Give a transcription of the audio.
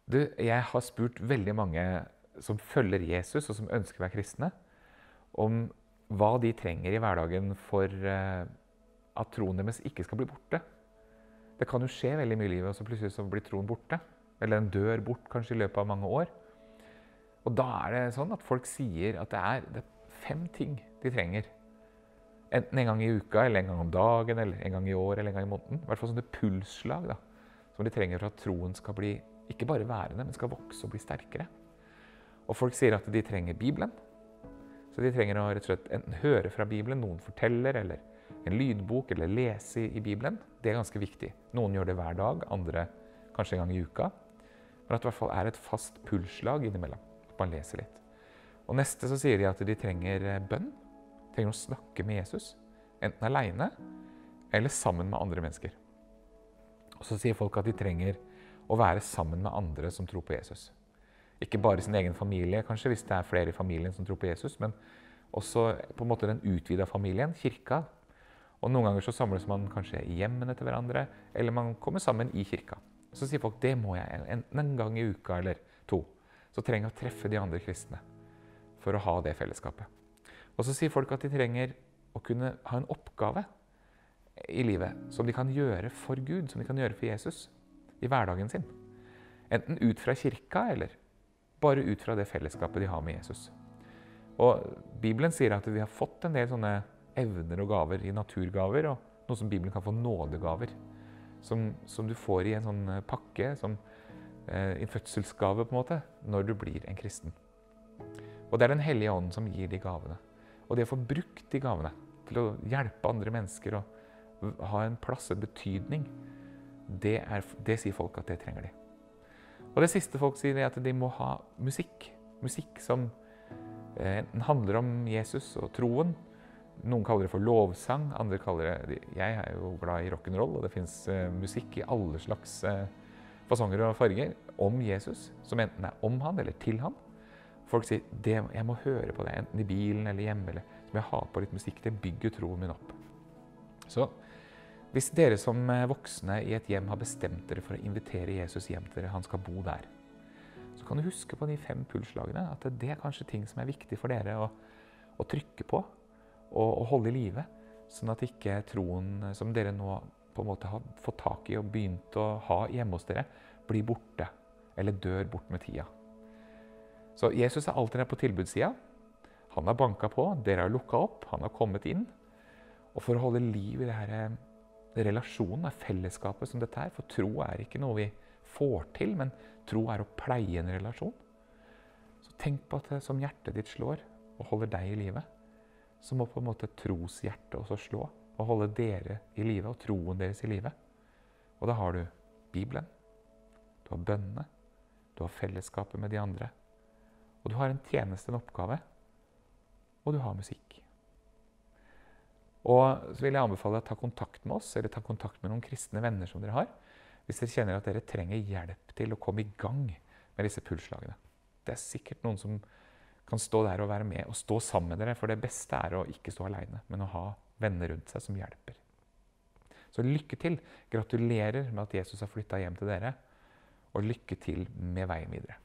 Jeg har spurt veldig mange som følger Jesus og som ønsker å være kristne, om hva de trenger i hverdagen for at troen deres ikke skal bli borte. Det kan jo skje veldig mye i livet, og så plutselig så blir troen borte. Eller den dør bort kanskje i løpet av mange år. Og da er det sånn at folk sier at det er 5 ting de trenger. Enten en gang i uka, eller en gang om dagen, eller en gang i år, eller en gang i måneden. I hvert fall sånne pulsslag da, som de trenger for at troen skal bli, ikke bare værende, men skal vokse og bli sterkere. Og folk sier at de trenger Bibelen. Så de trenger å rett og slett enten høre fra Bibelen, noen forteller, eller en lydbok, eller lese i Bibelen. Det er ganske viktig. Noen gjør det hver dag, andre kanskje en gang i uka. Men at det i hvert fall er et fast pulsslag innimellom, at man leser litt. Og neste så sier de at de trenger bønn. De trenger å snakke med Jesus, enten alene, eller sammen med andre mennesker. Og så sier folk at de trenger å være sammen med andre som tror på Jesus. Ikke bare sin egen familie, kanskje, hvis det er flere i familien som tror på Jesus, men også på en måte den utvidede familien, kirka. Og noen ganger så samles man kanskje i hjemmene til hverandre, eller man kommer sammen i kirka. Så sier folk, det må jeg enten en gang i uka eller 2. Så trenger jeg å treffe de andre kristne for å ha det fellesskapet. Og så sier folk at de trenger å kunne ha en oppgave i livet som de kan gjøre for Gud, som de kan gjøre for Jesus i hverdagen sin. Enten ut fra kirka, eller bare ut fra det fellesskapet de har med Jesus. Og Bibelen sier at vi har fått en del sånne evner og gaver i naturgaver, og noe som Bibelen kan få nådegaver, som du får i en sånn pakke, som en fødselsgave på en måte, når du blir en kristen. Og det er Den hellige ånd som gir de gavene. Og det å få brukt de gavene til å hjelpe andre mennesker og ha en plass, en betydning, det sier folk at det trenger de. Og det siste folk sier er at de må ha musikk. Musikk som enten handler om Jesus og troen. Noen kaller det for lovsang, andre kaller det... Jeg er jo glad i rock'n'roll, og det finnes musikk i alle slags fasonger og farger om Jesus, som enten er om han eller til han. Folk sier, jeg må høre på det, enten i bilen eller hjemme, eller som jeg har på litt musikk, det bygger troen min opp. Så hvis dere som voksne i et hjem har bestemt dere for å invitere Jesus hjem til dere, han skal bo der, så kan du huske på de 5 pulsslagene, at det er kanskje ting som er viktig for dere å trykke på og holde i live, sånn at ikke troen som dere nå på en måte har fått tak i og begynt å ha hjemme hos dere, blir borte, eller dør bort med tida. Så Jesus er alltid der på tilbudssida. Han har banket på, dere har lukket opp, han har kommet inn. Og for å holde liv i denne relasjonen, fellesskapet som dette er, for tro er ikke noe vi får til, men tro er å pleie en relasjon. Så tenk på at det som hjertet ditt slår og holder deg i livet, så må på en måte troshjertet også slå og holde dere i livet og troen deres i livet. Og da har du Bibelen, du har bønnene, du har fellesskapet med de andre, og du har en tjeneste, en oppgave, og du har musikk. Og så vil jeg anbefale å ta kontakt med oss, eller ta kontakt med noen kristne venner som dere har, hvis dere kjenner at dere trenger hjelp til å komme i gang med disse pulsslagene. Det er sikkert noen som kan stå der og være med og stå sammen med dere, for det beste er å ikke stå alene, men å ha venner rundt seg som hjelper. Så lykke til. Gratulerer med at Jesus har flyttet hjem til dere, og lykke til med veien videre.